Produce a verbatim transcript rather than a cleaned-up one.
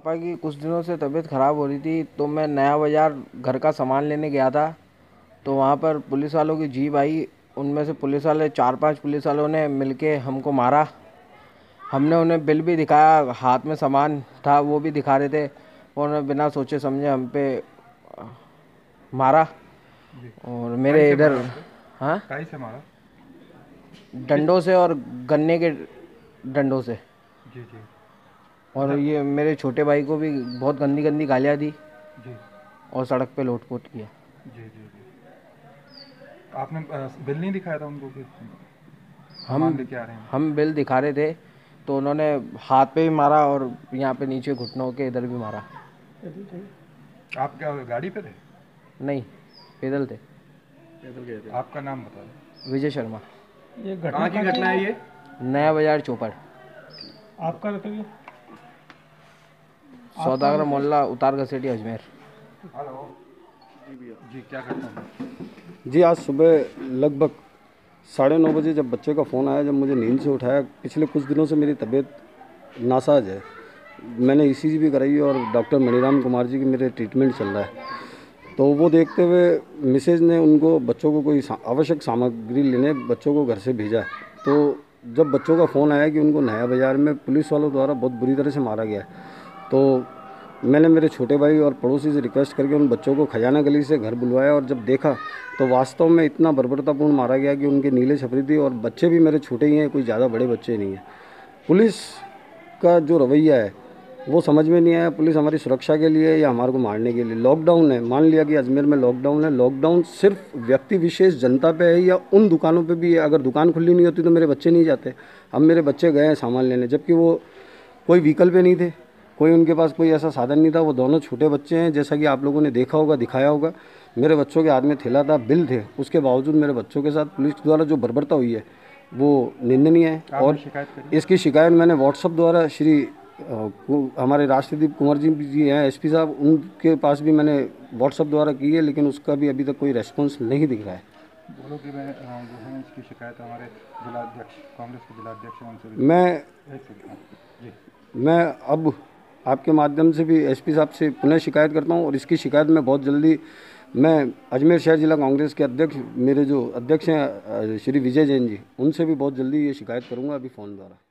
पापा की कुछ दिनों से तबीयत ख़राब हो रही थी, तो मैं नया बाज़ार घर का सामान लेने गया था। तो वहाँ पर पुलिस वालों की जीप आई। उनमें से पुलिस वाले चार पांच पुलिस वालों ने मिलके हमको मारा। हमने उन्हें बिल भी दिखाया, हाथ में सामान था वो भी दिखा रहे थे, और उन्होंने बिना सोचे समझे हम पे मारा। जी। और काई मेरे से इधर, मारा आपको? हाँ, काई से मारा? किस? डंडों से और गन्ने के डंडों से। जी, जी। और अच्छा। ये मेरे छोटे भाई को भी बहुत गंदी गंदी गालियाँ दी जी। और सड़क पे लोट-पोट किया। जी, जी, जी। आपने अ, बिल नहीं दिखाया था उनको कि हम सामान लेके आ रहे हैं? हम बिल दिखा रहे थे, तो उन्होंने हाथ पे भी मारा और यहाँ पे नीचे घुटनों के इधर भी मारा। आप क्या गाड़ी पे थे? नहीं, पैदल थे। पैदल गए थे। आपका नाम बता दें। विजय शर्मा। ये घटना कहाँ की घटना है ये? नया बाज़ार चौपड़। आपका रहता है? आपका सौदागर रहता है? मोहल्ला उतार घसेटी अजमेर। हेलो। जी भैया। जी, क्या घटना हुई? जी, आज सुबह लगभग साढ़े नौ बजे जब बच्चे का फ़ोन आया, जब मुझे नींद से उठाया। पिछले कुछ दिनों से मेरी तबीयत नासाज है। मैंने ईसीजी भी कराई और डॉक्टर मणिराम कुमार जी की मेरे ट्रीटमेंट चल रहा है। तो वो देखते हुए मिसेज ने उनको बच्चों को कोई सा, आवश्यक सामग्री लेने बच्चों को घर से भेजा। तो जब बच्चों का फ़ोन आया कि उनको नया बाज़ार में पुलिस वालों द्वारा बहुत बुरी तरह से मारा गया है, तो मैंने मेरे छोटे भाई और पड़ोसी से रिक्वेस्ट करके उन बच्चों को खजाना गली से घर बुलवाया। और जब देखा तो वास्तव में इतना बर्बरतापूर्ण मारा गया कि उनके नीले छपरी थी, और बच्चे भी मेरे छोटे ही हैं, कोई ज़्यादा बड़े बच्चे नहीं हैं। पुलिस का जो रवैया है वो समझ में नहीं आया। पुलिस हमारी सुरक्षा के लिए या हमारे को मारने के लिए? लॉकडाउन है, मान लिया कि अजमेर में लॉकडाउन है। लॉकडाउन सिर्फ व्यक्ति विशेष जनता पे है या उन दुकानों पे भी है? अगर दुकान खुली नहीं होती तो मेरे बच्चे नहीं जाते। अब मेरे बच्चे गए हैं सामान लेने, जबकि वो कोई व्हीकल पे नहीं थे, कोई उनके पास कोई ऐसा साधन नहीं था। वो दोनों छोटे बच्चे हैं, जैसा कि आप लोगों ने देखा होगा, दिखाया होगा। मेरे बच्चों के हाथ में थैला था, बिल थे, उसके बावजूद मेरे बच्चों के साथ पुलिस द्वारा जो बर्बरता हुई है वो निंदनीय है। और शिकायत करी? इसकी शिकायत मैंने व्हाट्सएप द्वारा श्री अ, हमारे राष्ट्रदीप कुंवर जी जी हैं एसपी साहब, उनके पास भी मैंने व्हाट्सएप द्वारा की है, लेकिन उसका भी अभी तक कोई रेस्पॉन्स नहीं दिख रहा है। बोलो कि मैं अ, जो है इसकी शिकायत हमारे जिलाध्यक्ष, कांग्रेस के जिलाध्यक्ष हैं, उनसे भी। मैं एक सेकंड। जी। मैं अब आपके माध्यम से भी एसपी साहब से पुनः शिकायत करता हूं, और इसकी शिकायत मैं बहुत जल्दी, मैं अजमेर शहर जिला कांग्रेस के अध्यक्ष, मेरे जो अध्यक्ष हैं श्री विजय जैन जी, उनसे भी बहुत जल्दी ये शिकायत करूंगा, अभी फ़ोन द्वारा।